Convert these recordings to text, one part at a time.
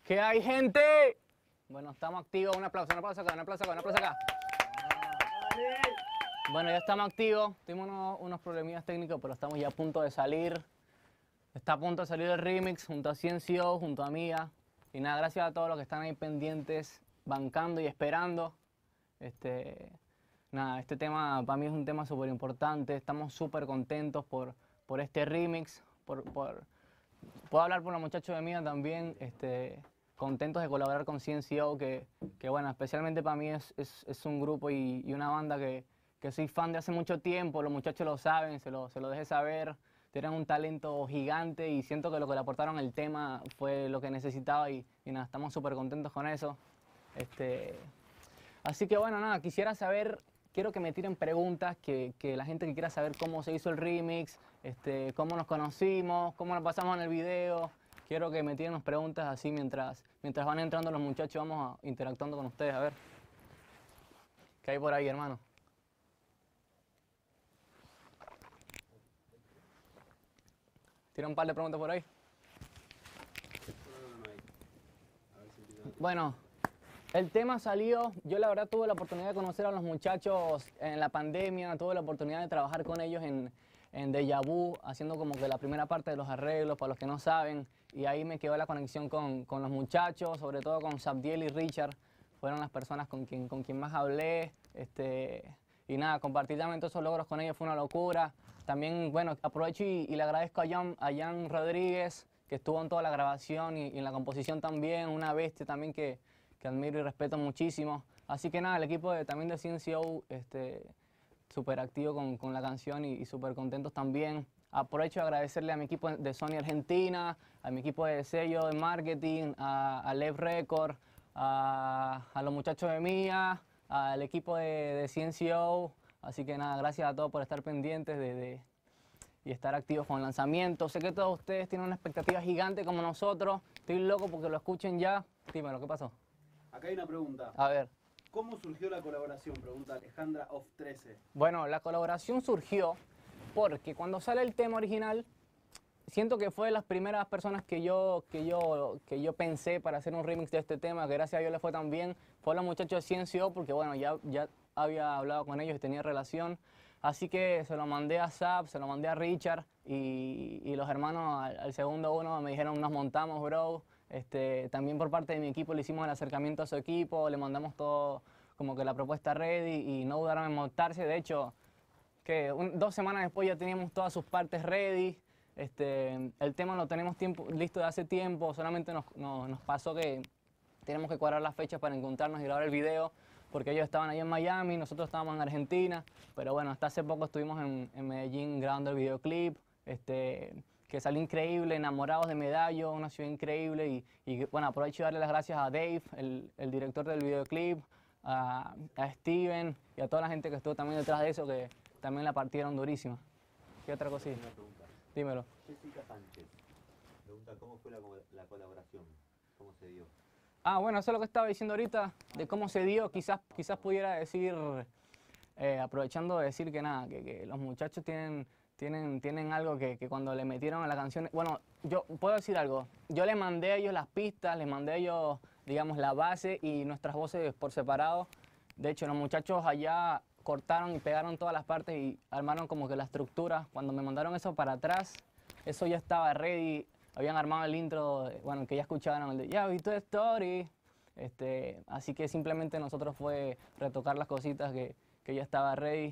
¿Qué hay, gente? Bueno, estamos activos. Un aplauso acá, un aplauso acá, un aplauso acá. Bueno, ya estamos activos. Tuvimos unos problemillas técnicos, pero estamos ya a punto de salir. Está a punto de salir el remix junto a Ciencio, junto a Mía. Y nada, gracias a todos los que están ahí pendientes, bancando y esperando. Nada, este tema para mí es un tema súper importante. Estamos súper contentos por este remix. Puedo hablar por los muchachos de Mía también. Contentos de colaborar con Ciencio, que bueno, especialmente para mí es un grupo y una banda que soy fan de hace mucho tiempo. Los muchachos lo saben, se lo dejé saber. Tienen un talento gigante y siento que lo que le aportaron al tema fue lo que necesitaba y nada, estamos súper contentos con eso. Así que bueno, nada, quisiera saber, quiero que me tiren preguntas, que la gente que quiera saber cómo se hizo el remix, cómo nos conocimos, cómo nos pasamos en el video. Quiero que me tiren unas preguntas así mientras van entrando los muchachos, vamos interactuando con ustedes, a ver. ¿Qué hay por ahí, hermano? ¿Tira un par de preguntas por ahí? Bueno, el tema salió, yo la verdad tuve la oportunidad de conocer a los muchachos en la pandemia, tuve la oportunidad de trabajar con ellos en Deja Vu, haciendo como que la primera parte de los arreglos, para los que no saben, y ahí me quedó la conexión con los muchachos, sobre todo con Sabdiel y Richard, fueron las personas con quien más hablé, y nada, compartir también todos esos logros con ellos fue una locura. También, bueno, aprovecho y le agradezco a Jan Rodríguez, que estuvo en toda la grabación y en la composición también, una bestia también que admiro y respeto muchísimo. Así que nada, el equipo también de Ciencio, súper activo con la canción y súper contentos también. Aprovecho de agradecerle a mi equipo de Sony Argentina, a mi equipo de sello de marketing, a Lev Record, a los muchachos de Mía, al equipo de Ciencio. Así que nada, gracias a todos por estar pendientes y estar activos con el lanzamiento. Sé que todos ustedes tienen una expectativa gigante como nosotros. Estoy loco porque lo escuchen ya. Dímelo, ¿qué pasó? Acá hay una pregunta. A ver. ¿Cómo surgió la colaboración? Pregunta Alejandra of 13. Bueno, la colaboración surgió porque cuando sale el tema original, siento que fue de las primeras personas que yo pensé para hacer un remix de este tema, que gracias a Dios le fue tan bien, fue los muchachos de Ciencio, porque bueno, ya había hablado con ellos y tenía relación. Así que se lo mandé a Zap, se lo mandé a Richard y los hermanos al segundo uno me dijeron nos montamos, bro. También por parte de mi equipo le hicimos el acercamiento a su equipo, le mandamos todo como que la propuesta ready y no dudaron en montarse. De hecho, que 2 semanas después ya teníamos todas sus partes ready. El tema lo tenemos listo de hace tiempo, solamente nos pasó que tenemos que cuadrar las fechas para encontrarnos y grabar el video, porque ellos estaban ahí en Miami, nosotros estábamos en Argentina, pero bueno, hasta hace poco estuvimos en Medellín grabando el videoclip, que salió increíble, enamorados de Medallo, una ciudad increíble, y bueno, aprovecho de darle las gracias a Dave, el director del videoclip, a Steven y a toda la gente que estuvo también detrás de eso, que también la partieron durísima. ¿Qué otra cosita? Una pregunta. Dímelo. Jessica Sánchez pregunta cómo fue la colaboración, cómo se dio. Ah, bueno, eso es lo que estaba diciendo ahorita, de cómo se dio. Quizás pudiera decir, aprovechando de decir que nada, que los muchachos tienen algo que cuando le metieron a la canción... Bueno, yo puedo decir algo. Yo les mandé a ellos las pistas, les mandé a ellos, digamos, la base y nuestras voces por separado. De hecho, los muchachos allá cortaron y pegaron todas las partes y armaron como que la estructura. Cuando me mandaron eso para atrás, eso ya estaba ready. Habían armado el intro, bueno, que ya escucharon, el de Ya vi tu story. Así que simplemente nosotros fue retocar las cositas que ya estaba ready.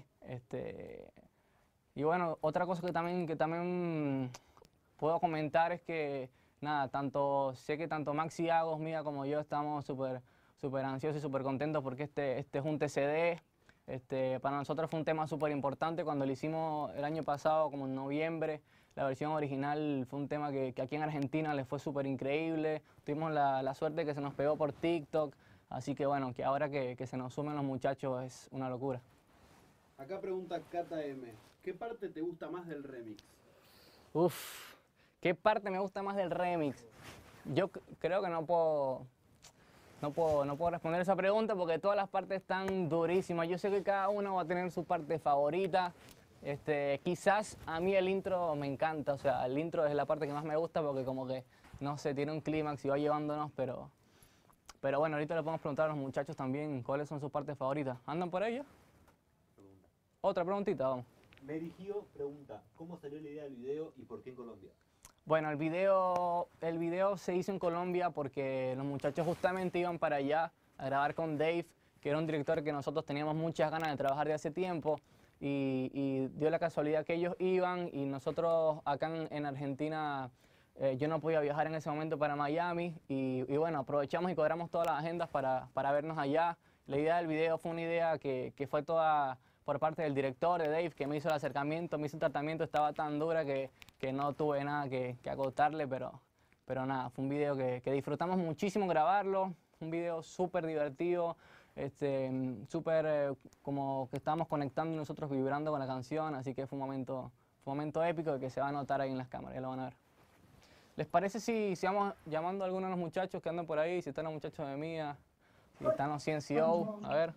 Y bueno, otra cosa que también puedo comentar es que, nada, sé que tanto Maxi Agos, Mía, como yo estamos súper ansiosos y súper contentos porque este es un TCD. Para nosotros fue un tema súper importante cuando lo hicimos el año pasado, como en noviembre. La versión original fue un tema que aquí en Argentina les fue súper increíble. Tuvimos la suerte que se nos pegó por TikTok. Así que bueno, que ahora que se nos sumen los muchachos es una locura. Acá pregunta Kata M. ¿Qué parte te gusta más del remix? Uf, ¿qué parte me gusta más del remix? Yo creo que no puedo responder esa pregunta porque todas las partes están durísimas. Yo sé que cada uno va a tener su parte favorita. Quizás a mí el intro me encanta, o sea, el intro es la parte que más me gusta porque como que no sé, tiene un clímax y va llevándonos, pero bueno, ahorita le podemos preguntar a los muchachos también cuáles son sus partes favoritas. ¿Andan por ello? Pregunta. Otra preguntita, vamos. Merigio pregunta, ¿cómo salió la idea del video y por qué en Colombia? Bueno, el video se hizo en Colombia porque los muchachos justamente iban para allá a grabar con Dave, que era un director que nosotros teníamos muchas ganas de trabajar de hace tiempo, y dio la casualidad que ellos iban y nosotros acá en Argentina, yo no podía viajar en ese momento para Miami y bueno, aprovechamos y cuadramos todas las agendas para vernos allá. La idea del video fue una idea que fue toda por parte del director, de Dave, que me hizo el acercamiento, me hizo el tratamiento, estaba tan dura que no tuve nada que acotarle, pero nada, fue un video que disfrutamos muchísimo grabarlo, un video súper divertido, súper como que estábamos conectando y nosotros vibrando con la canción, así que fue un momento épico que se va a notar ahí en las cámaras, ya lo van a ver. ¿Les parece si vamos llamando a algunos de los muchachos que andan por ahí, si están los muchachos de Mía, si están los CNCO, a ver?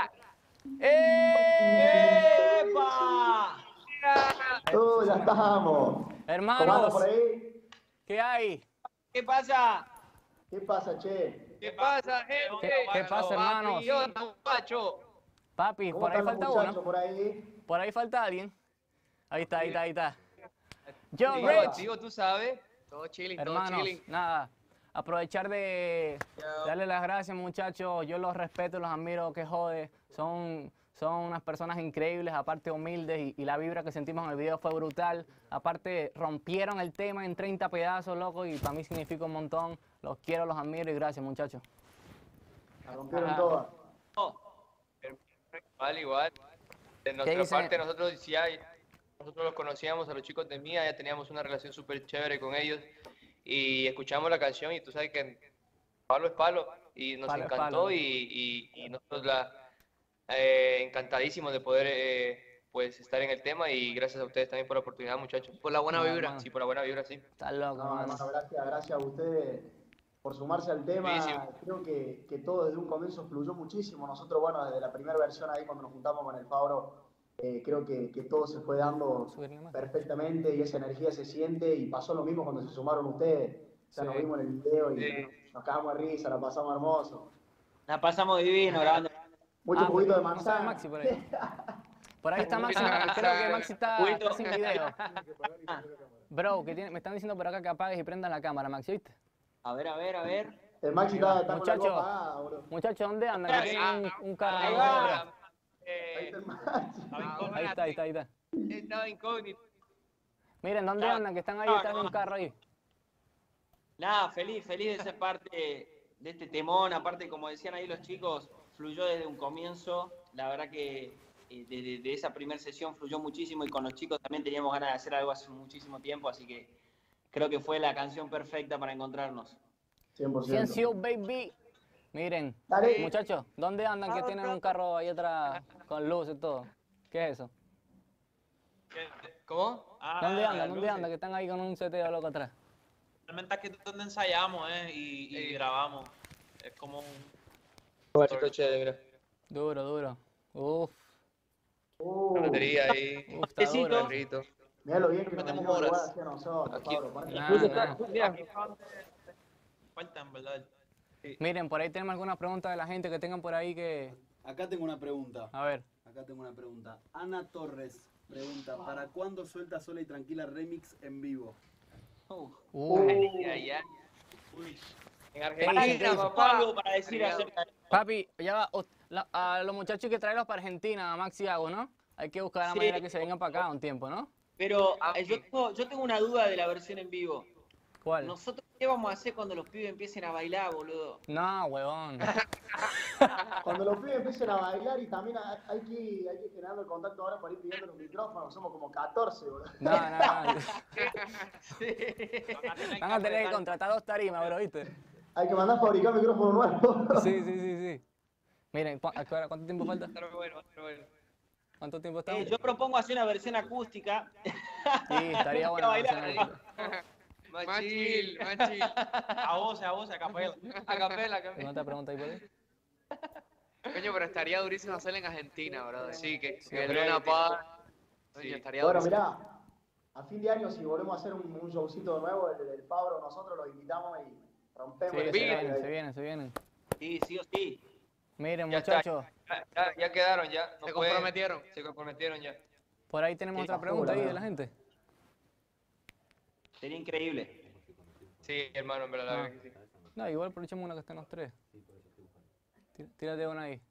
¡Epa! Ya estamos. ¿Cómo andas Hermanos, por ahí? ¿qué hay? ¿Qué pasa? ¿Qué pasa, che? ¿Qué pasa, gente? ¿Qué pasa, hermanos? ¿Qué onda, muchacho? Papi, ¿Cómo por ahí están los falta muchachos uno. por ahí? Por ahí falta alguien. Ahí está. Yo, Digo, Rich. digo, tú sabes. Todo chilling, todo Hermanos, chilling. nada, aprovechar de darle las gracias, muchachos. Yo los respeto, los admiro, que jode. Son unas personas increíbles, aparte humildes, y la vibra que sentimos en el video fue brutal. Aparte, rompieron el tema en 30 pedazos, loco, y para mí significa un montón. Los quiero, los admiro y gracias, muchachos. La rompieron todas. Igual. De nuestra dice? parte, nosotros los conocíamos a los chicos de Mía, ya teníamos una relación súper chévere con ellos. Y escuchamos la canción y tú sabes que palo es palo. Y nos Palo es encantó palo. y nosotros encantadísimos de poder pues estar en el tema y gracias a ustedes también por la oportunidad, muchachos. Por la buena No, vibra. hermano. Sí, por la buena vibra, sí. Estás loco, No, hermano. hermano, gracias a ustedes por sumarse al tema. Buenísimo. Creo que todo desde un comienzo fluyó muchísimo. Nosotros, bueno, desde la primera versión ahí cuando nos juntamos con el Fabro, creo que todo se fue dando Subirle más. perfectamente y esa energía se siente y pasó lo mismo cuando se sumaron ustedes. Ya nos Sí. vimos en el video y Sí. nos cagamos de risa, la pasamos hermoso. La pasamos divino grabando. Mucho juguito de no sabe manzana. Maxi por ahí. Por ahí está Maxi, creo que Maxi está sin video. Bro, me están diciendo por acá que apagues y prendas la cámara, Maxi, ¿viste? A ver, a ver, a ver. El Maxi está con la Muchacho. luz apagada, bro. Muchachos, ¿dónde andan? Que tienen un carro Ahí ahí. va. Ahí está el Maxi. Ahí está. Estaba incógnito. Miren, ¿dónde andan? Que están ahí detrás de un carro ahí. Nada, feliz de ser parte de este temón. Aparte, como decían ahí los chicos, fluyó desde un comienzo. La verdad que de esa primera sesión fluyó muchísimo y con los chicos también teníamos ganas de hacer algo hace muchísimo tiempo, así que creo que fue la canción perfecta para encontrarnos. 100%. CNCO, baby. Miren, Dale. muchachos, ¿dónde andan que tienen un carro ahí atrás con luces y todo? ¿Qué es eso? ¿Cómo? ¿Dónde andan? Que están ahí con un seteo loco atrás. Realmente aquí es donde ensayamos y grabamos. Es como un... Chévere, Duro. Uf, mira. Batería ahí. está duro. Perrito. Mirá lo bien que nos Metemos venimos igual horas. hacia nosotros, Aquí. Pablo. Ponete- Nah. Mira, Falta, en verdad. Miren, por ahí tenemos algunas preguntas de la gente que tengan por ahí que... Acá tengo una pregunta. A ver. Ana Torres pregunta, ¿para cuándo suelta Sola y Tranquila Remix en vivo? ay. En Argentina, ¿Qué dice? papá. Algo para decir acerca de... Papi, ya va. A los muchachos hay que traerlos para Argentina, a Maxi Hago, ¿no? Hay que buscar la Sí. manera que se vengan para acá un tiempo, ¿no? Pero yo tengo una duda de la versión en vivo. ¿Cuál? ¿Nosotros qué vamos a hacer cuando los pibes empiecen a bailar, boludo? No, huevón. Cuando los pibes empiecen a bailar y también hay que ir generando el contacto ahora para ir pidiendo los micrófonos. Somos como 14, bro. No. Van a tener que contratar 2 tarimas, bro, ¿viste? Hay que mandar a fabricar micrófonos nuevos. Sí. Miren, ¿cuánto tiempo falta? Pero bueno. ¿Cuánto tiempo estamos? Yo propongo hacer una versión acústica. Sí, estaría bueno. bailar. Más chill. A voz, a capela. A capela. ¿Alguna otra pregunta ahí por ahí? Coño, pero estaría durísimo hacerlo en Argentina, brother. Sí, que Sí, el Luna Luna Park. Coño, Sí. estaría Bueno, durísimo. mirá, a fin de año, si volvemos a hacer un showcito nuevo, el Fabro, nosotros lo invitamos y rompemos Sí, el se escenario vienen, ahí. se vienen, se vienen. Sí, sí o sí. Miren, Ya está. muchachos, Ya quedaron, ya. No Se pueden- comprometieron. Se comprometieron ya. por ahí tenemos Sí, otra pasó, pregunta la ahí de verdad. la gente. Sería increíble. Sí, hermano, en verdad, la verdad que sí. No, igual aprovechemos una que estén los tres. Tírate una ahí.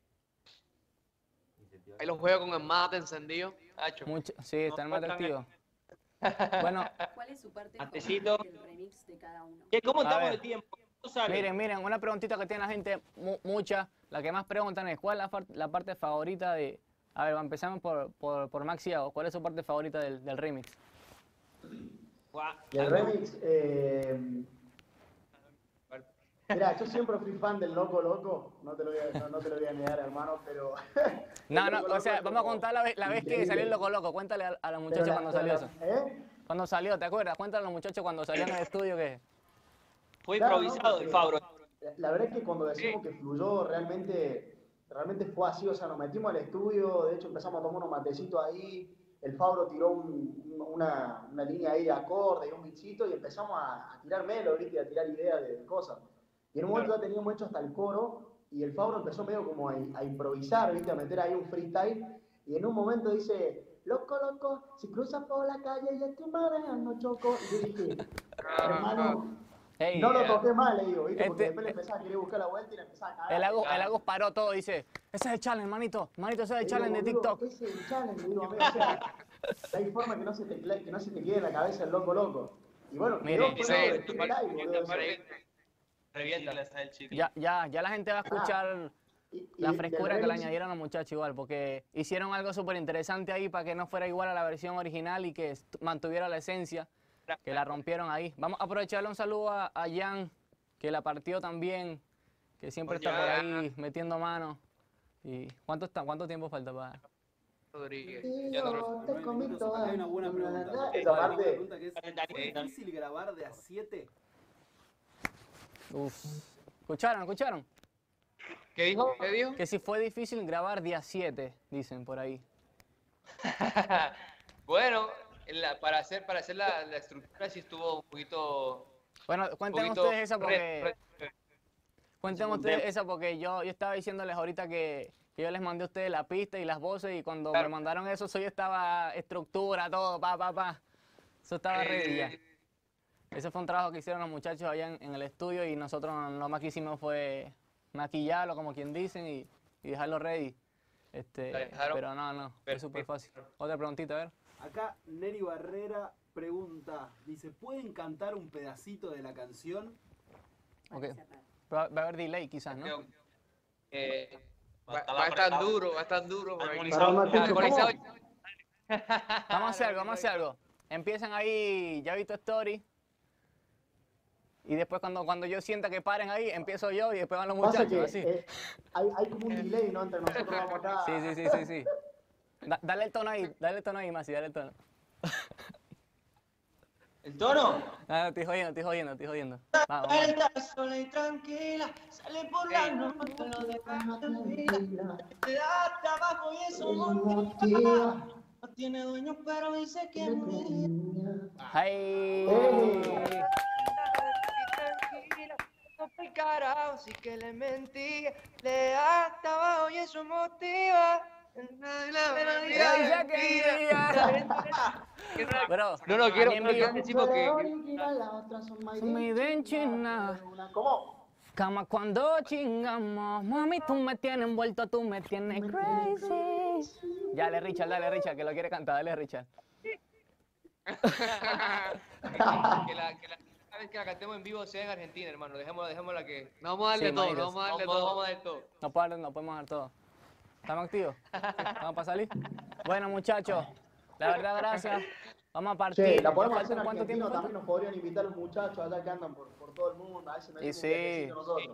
Ahí los juego con el mate encendido. Hacho. Sí, está el mate faltan- activo. Bueno, ¿Cuál es su parte Matecito. favorita del remix de cada uno? ¿Cómo A estamos ver. de tiempo? ¿Cuánto sale? miren, una preguntita que tiene la gente, mucha. La que más preguntan es, ¿cuál es la parte favorita de... A ver, empezamos por Maxi Ago. ¿Cuál es su parte favorita del remix? Guau. Y el remix, mira, yo siempre fui fan del Loco Loco, no te lo voy a negar, hermano, pero... No, el no, Loco o Loco sea, es vamos a como contar la vez que increíble. salió el Loco Loco. Cuéntale a los muchachos Pero cuando salió eso. ¿Eh? Cuando salió, ¿te acuerdas? Cuéntale a los muchachos cuando salió en el estudio que... Fue Claro, improvisado no, el Fabro. La verdad es que cuando decimos que fluyó, realmente fue así, o sea, nos metimos al estudio, de hecho empezamos a tomar unos matecitos ahí, el Fabro tiró una línea ahí de acorde y un bichito y empezamos a tirar melodías y a tirar ideas de cosas. Y en un momento ya teníamos hecho hasta el coro y el Fabro empezó medio como a improvisar, ¿viste? A meter ahí un freestyle y en un momento dice, loco, loco, si cruzas por la calle y estoy manejando choco. Y yo dije, hermano, Hey, no lo toqué mal, le digo, ¿viste? Porque Este- después le empezaba a querer buscar la vuelta y le empezaba a cagar. el Agus paró todo, dice, ese es el challenge, manito, ese es el challenge de Digo, TikTok. ese es el challenge, digo, amigo, o sea, no hay forma que no se te quede en la cabeza el loco loco. Y bueno, Miren, quedó sí, fuera de sí, freestyle, boludo, eso. Revienta. Ya la gente va a escuchar Y la del frescura que le remix, añadieron a los muchachos igual, porque hicieron algo súper interesante ahí para que no fuera igual a la versión original y que mantuviera la esencia, que la rompieron ahí. Vamos a aprovecharle un saludo a Jan, que la partió también, que siempre está por ahí metiendo mano. ¿Y cuánto tiempo falta para...? Rodríguez. Yo te comí toda Hay una buena pregunta. Esa Hay una parte, pregunta que es, Dale, ¿es difícil grabar de a 7? Uf. ¿Escucharon? ¿Qué dijo? ¿Qué dijo? Que si fue difícil grabar día 7, dicen por ahí. Bueno, para hacer la estructura sí estuvo un poquito... Bueno, cuenten poquito ustedes esa porque... re- Cuenten ustedes esa porque yo estaba diciéndoles ahorita que yo les mandé a ustedes la pista y las voces y cuando Claro. me mandaron eso, yo estaba estructura, todo, pa. Eso estaba ready ya. Ese fue un trabajo que hicieron los muchachos allá en el estudio y nosotros lo más que hicimos fue maquillarlo, como quien dicen, y dejarlo ready. La dejaron Pero no, fue súper fácil. Otra preguntita, a ver. Acá Neri Barrera pregunta, dice, ¿pueden cantar un pedacito de la canción? Ok. Va a haber delay quizás, ¿no? creo que, Va a estar duro, va a estar duro. por aquí. Pero no escucho, Armonizado. ¿cómo? Vamos a hacer algo. Empiezan ahí, ya vi tu story. Y después cuando yo sienta que paren ahí, empiezo yo y después van los Pasa muchachos, que así. hay como un delay, ¿no? Entre nosotros vamos acá. Sí. Dale el tono ahí, Masi, dale el tono. ¿El tono? Ah, estoy jodiendo. Vamos. Está sola y tranquila, sale por la noche, lo deja tranquila. Te da trabajo y eso motiva. No tiene dueño, pero dice que es mía. ¡Hey! Tranquila, no fue carajo, sí que le mentí. Le da trabajo y eso motiva. Bro, No, quiero aquí en vivo. decir porque... La otra son Made in China. ¿Cómo? Cama cuando chingamos, mami, tú me tienes envuelto, tú me tienes crazy. Ya, dale, Richard, que lo quiere cantar, dale, Richard. Cada vez que la cantemos en vivo sea en Argentina, hermano. Dejémosla que... No vamos a darle Sí, todo, marico. no vamos a darle Vamos todo. a dar todo. No podemos dar todo. ¿Estamos activos? ¿Sí? ¿Vamos para salir? Bueno, muchachos, la verdad, gracias. Vamos a partir. Che, la ¿Ya podemos falta hacer en cuánto argentino, tiempo también nos podrían invitar los muchachos allá que andan por todo el mundo, a ver si Y metemos sí. un viajecito nosotros.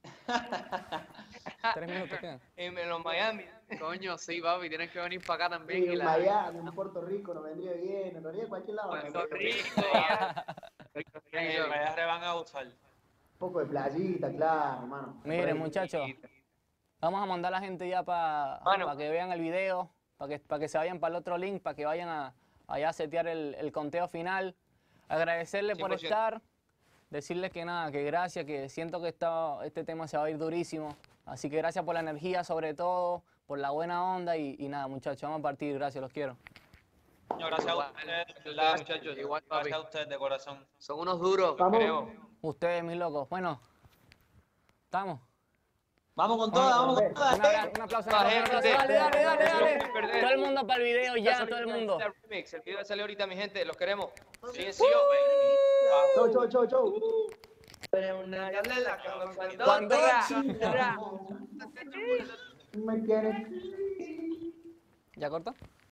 3 minutos quedan. En los Miami. Coño, sí, papi, tienes que venir para acá también. Sí, y en la... Miami, en Puerto Rico nos vendría bien, en realidad en cualquier lado. nos Puerto vendría bien. Rico. Allá te van a usar. Un poco de playita, claro, hermano. Miren, muchachos, vamos a mandar a la gente ya para Mano. que vean el video, para que se vayan para el otro link, para que vayan a allá a setear el conteo final. Agradecerle por 100%. estar, decirles que nada, que gracias, que siento que este tema se va a ir durísimo. Así que gracias por la energía, sobre todo, por la buena onda y nada, muchachos, vamos a partir. Gracias, los quiero. Coño, gracias a Igual, ustedes, Gracias, muchachos. Igual, papi. gracias a ustedes de corazón. Son unos duros. Vamos. Queremos. Ustedes, mis locos. Bueno, ¿estamos? Vamos con todas, vamos con todas. Un aplauso. Dale, dale. Todo el mundo para el video ya, todo el mundo. El video sale ahorita, mi gente. Los queremos. Sí, sí, baby. Chau, chau, chau, chau. Cuando Me quieres. ¿Ya cortó?